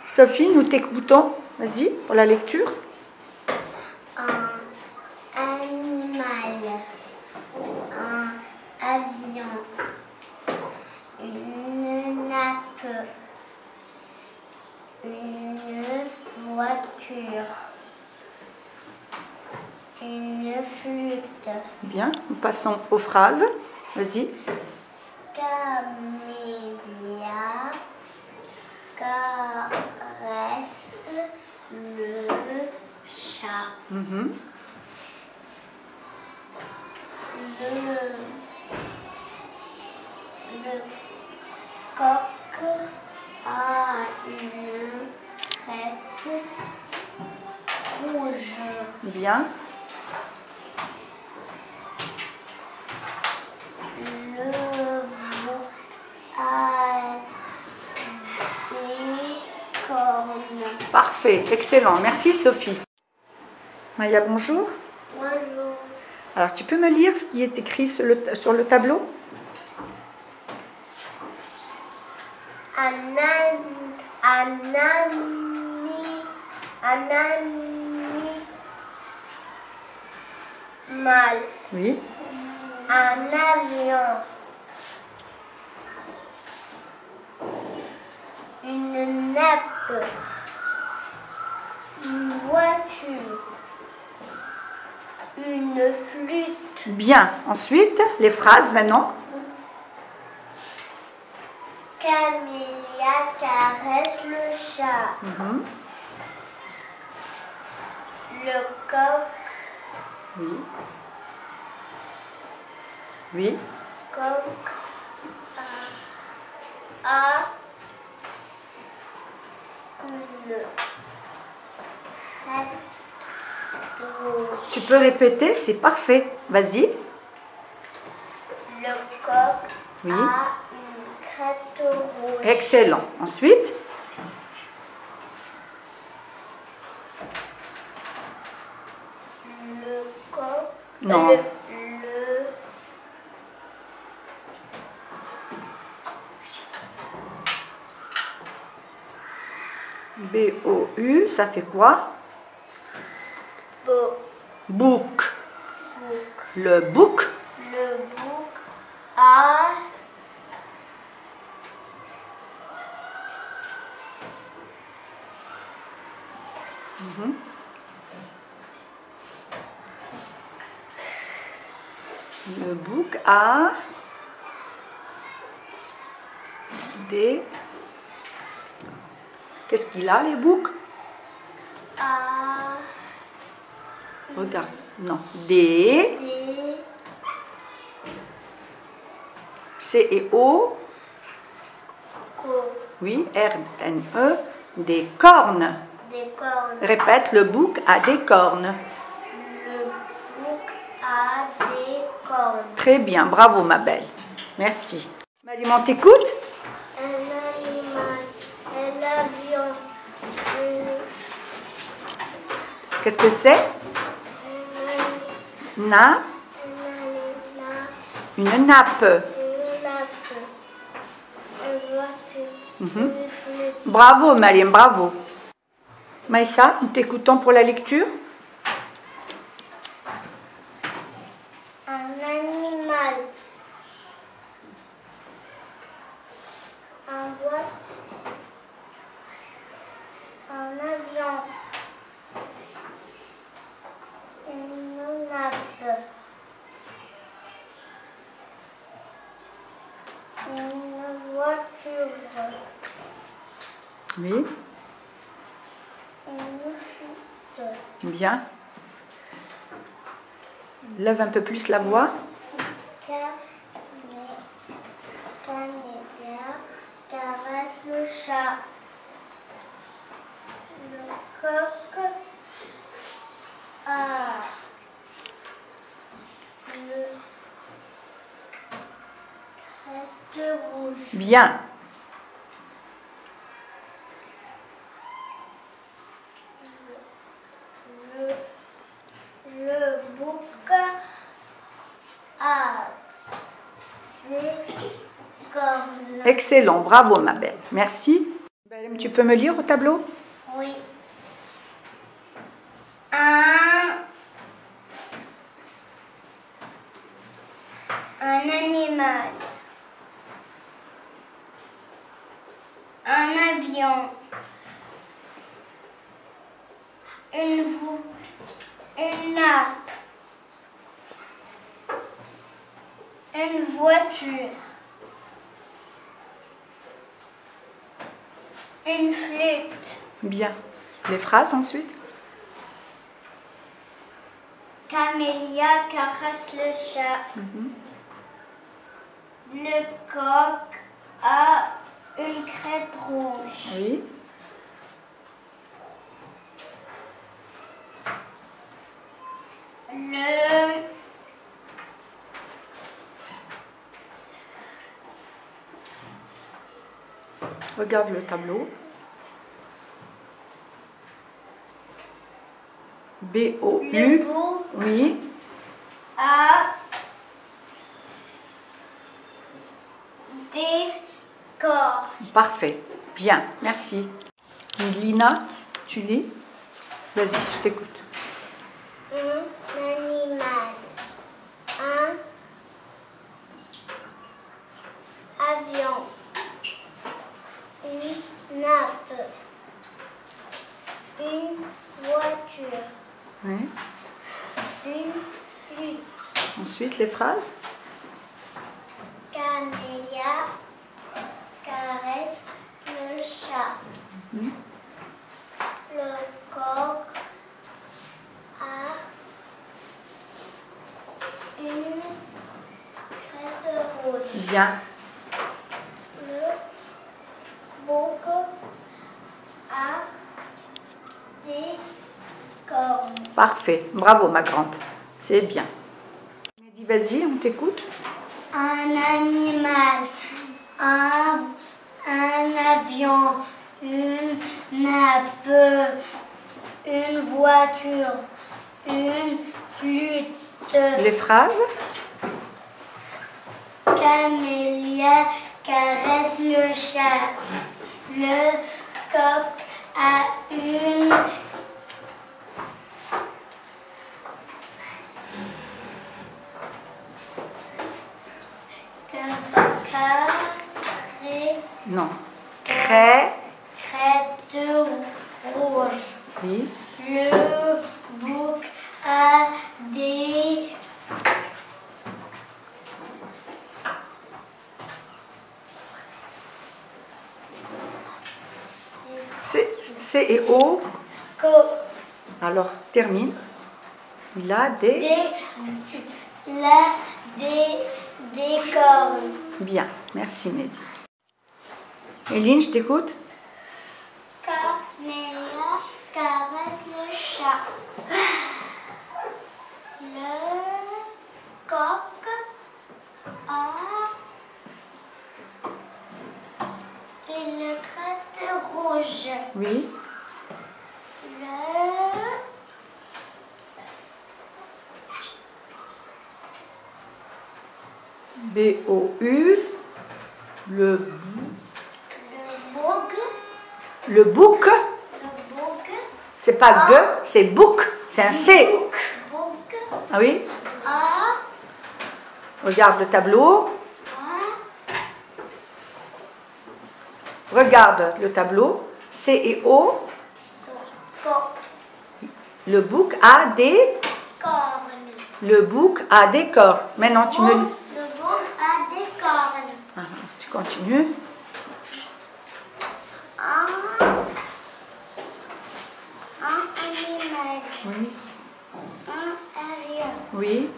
Sophie, nous t'écoutons. Vas-y, pour la lecture. Un animal, un avion, une nappe, une voiture, une flûte. Bien, nous passons aux phrases. Vas-y. Camélia caresse le chat. Mhm. Le coq a une crête rouge. Bien. Le bouc a des cornes. Parfait, excellent. Merci Sophie. Maya, bonjour. Bonjour. Alors, tu peux me lire ce qui est écrit sur le tableau? Un animal, Oui. un avion, une nappe, une voiture, une flûte. Bien. Ensuite, les phrases maintenant. Camélia caresse le chat. Mhm. Le coq Oui. Oui. a une crête rouge. Tu peux répéter, c'est parfait. Vas-y. Le coq Oui. a une crête rouge. Excellent. Ensuite, Le coq. Non. B-O-U, ça fait quoi? Book. Le book. Le bouc a Mhm. Le book a des... Qu'est-ce qu'il a, les books? a Regarde. Non. Des... des C et O. co- Oui. R-N-E. Des cornes. des cornes. Répète, le book a des cornes. Le bouc a des cornes. Très bien. Bravo, ma belle. Merci. Marie-Maman, t'écoute? Un animal, un avion, Qu'est-ce que c'est? Na, une nappe. une nappe, une voiture, Mhm. une flûte. Bravo, Mariam, bravo. Maïssa, nous t'écoutons pour la lecture. Un animal, un voile, un avion, une nappe, une voiture, Oui, une flûte. bien. Lève un peu plus la voix. Camélia caresse le chat. Le coq a le crête rouge. Bien. Le bouc a des cornes. Excellent, bravo ma belle. Merci. Tu peux me lire au tableau? Oui. Un animal. Un avion. Une nappe. Une voiture. Une flûte. Bien. Les phrases ensuite? Camélia caresse le chat. Le coq a une crête rouge. Oui. Regarde le tableau. B-O-U. Le bouc Oui. a des cornes. Parfait. Bien. Merci. Lina, tu lis? Vas-y, je t'écoute. Un animal. Un avion. Une nappe. Une voiture. Oui. Une flûte. Ensuite, les phrases? Camélia caresse le chat. Le coq a une crête rouge. Bien. Le bouc a des cornes. Parfait. Bravo, ma grande. C'est bien. Dis, vas-y, on t'écoute. Un animal, un avion, une nappe, une voiture, une flûte. Les phrases? Camélia caresse le chat. Le coq a une Non. Crête. crête rouge. Oui. Le bouc a des C et O. Alors, termine. Il a des cornes. Bien. Merci, Mehdi. Eline, je t'écoute. Camélia caresse le chat. Le coq a une crête rouge. Oui. B-O-U. Le bouc. Le bouc. Le bouc. C'est pas G, c'est bouc. C'est un C. Bouc Ah oui? a Regarde le tableau. Regarde le tableau. C et O. Le bouc a des cornes. Le bouc a des cornes. Maintenant, tu me... Le bouc a des cornes. Ah, tu continues. Un animal. Oui. Un avion. Oui.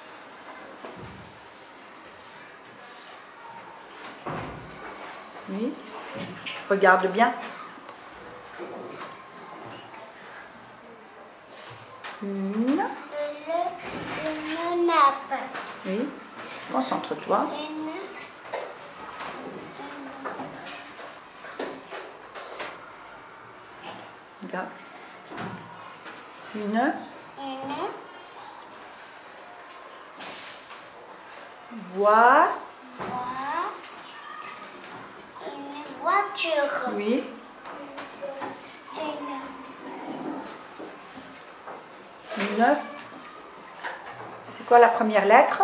Oui. Regarde bien. Une nappe. Oui. Concentre-toi. Regarde. Une voiture. Oui. C'est quoi la première lettre?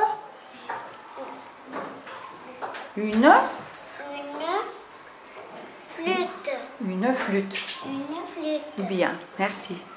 Une flûte. flûte. Une flûte. Bien, merci.